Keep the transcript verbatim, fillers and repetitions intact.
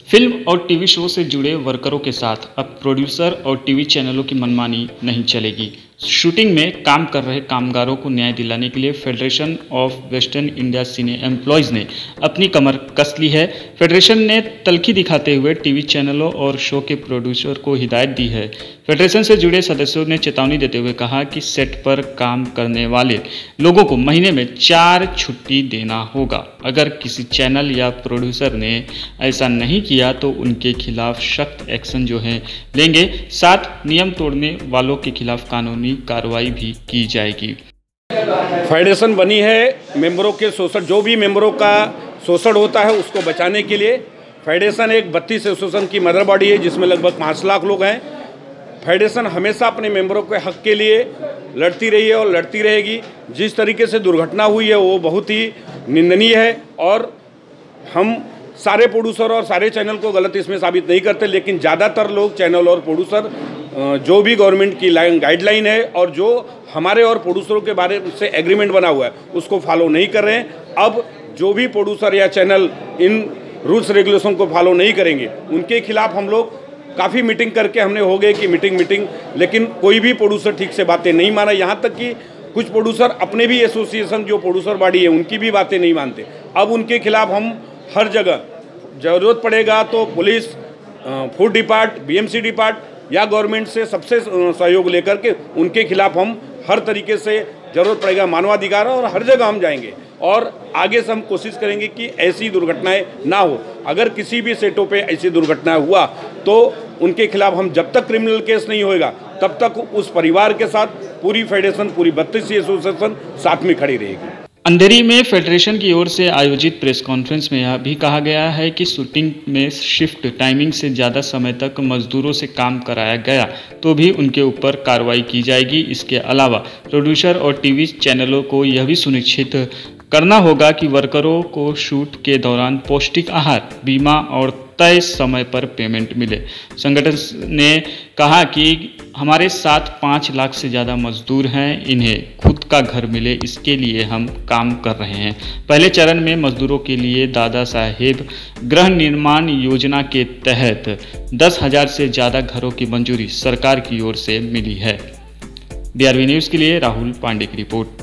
Film और TV show से जुड़े वर्करों के साथ अब प्रोड्यूसर और टीवी चैनलों की मनमानी नहीं चलेगी। शूटिंग में काम कर रहे कामगारों को न्याय दिलाने के लिए Federation of Western India Cine Employees ने अपनी कमर कस ली है। फेडरेशन ने तल्खी दिखाते हुए टीवी चैनलों और शो के प्रोड्यूसर को हिदायत दी है। फेडरेशन से जुड़े सदस्यों ने चेतावनी देते हुए कहा कि सेट पर काम करने वाले लोगों को महीने में चार छुट्टी देना होगा। अगर किसी चैनल या प्रोड्यूसर ने ऐसा नहीं किया तो उनके खिलाफ सख्त एक्शन जो है लेंगे। साथ नियम तोड़ने वालों के खिलाफ कानूनी कार्रवाई भी की जाएगी। फेडरेशन बनी है मेंबरों के शोषण, जो भी मेंबरों का शोषण होता है उसको बचाने के लिए। फेडरेशन एक बत्तीस एसोसिएशन की मदर बॉडी है जिसमें लगभग पाँच लाख लोग हैं। फेडरेशन हमेशा अपने मेंबरों के हक के लिए लड़ती रही है और लड़ती रहेगी। जिस तरीके से दुर्घटना हुई है वो बहुत ही निंदनीय है और हम सारे प्रोड्यूसर और सारे चैनल को गलत इसमें साबित नहीं करते, लेकिन ज़्यादातर लोग चैनल और प्रोड्यूसर जो भी गवर्नमेंट की लाइन गाइडलाइन है और जो हमारे और प्रोड्यूसरों के बारे से एग्रीमेंट बना हुआ है उसको फॉलो नहीं कर रहे हैं। अब जो भी प्रोड्यूसर या चैनल इन रूल्स रेगुलेशन को फॉलो नहीं करेंगे उनके खिलाफ हम लोग काफ़ी मीटिंग करके हमने हो गए कि मीटिंग मीटिंग लेकिन कोई भी प्रोड्यूसर ठीक से बातें नहीं माना। यहाँ तक कि कुछ प्रोड्यूसर अपने भी एसोसिएशन जो प्रोड्यूसर बॉडी है उनकी भी बातें नहीं मानते। अब उनके खिलाफ हम हर जगह ज़रूरत पड़ेगा तो police, food depart, BMC depart या गवर्नमेंट से सबसे सहयोग लेकर के उनके खिलाफ हम हर तरीके से ज़रूरत पड़ेगा मानवाधिकार और हर जगह हम जाएंगे और आगे से हम कोशिश करेंगे कि ऐसी दुर्घटनाएं ना हो। अगर किसी भी सेटों पे ऐसी दुर्घटनाएं हुआ तो उनके खिलाफ हम जब तक क्रिमिनल केस नहीं होएगा तब तक उस परिवार के साथ पूरी फेडरेशन, पूरी बत्तीस एसोसिएशन साथ में खड़ी रहेगी। अंधेरी में फेडरेशन की ओर से आयोजित प्रेस कॉन्फ्रेंस में यह भी कहा गया है कि शूटिंग में शिफ्ट टाइमिंग से ज़्यादा समय तक मजदूरों से काम कराया गया तो भी उनके ऊपर कार्रवाई की जाएगी। इसके अलावा प्रोड्यूसर और टीवी चैनलों को यह भी सुनिश्चित करना होगा कि वर्करों को शूट के दौरान पौष्टिक आहार, बीमा और तय समय पर पेमेंट मिले। संगठन ने कहा कि हमारे साथ पाँच लाख से ज़्यादा मजदूर हैं, इन्हें खुद का घर मिले इसके लिए हम काम कर रहे हैं। पहले चरण में मजदूरों के लिए दादा साहेब गृह निर्माण योजना के तहत दस हजार से ज़्यादा घरों की मंजूरी सरकार की ओर से मिली है। बीआरबी न्यूज़ के लिए राहुल पांडे की रिपोर्ट।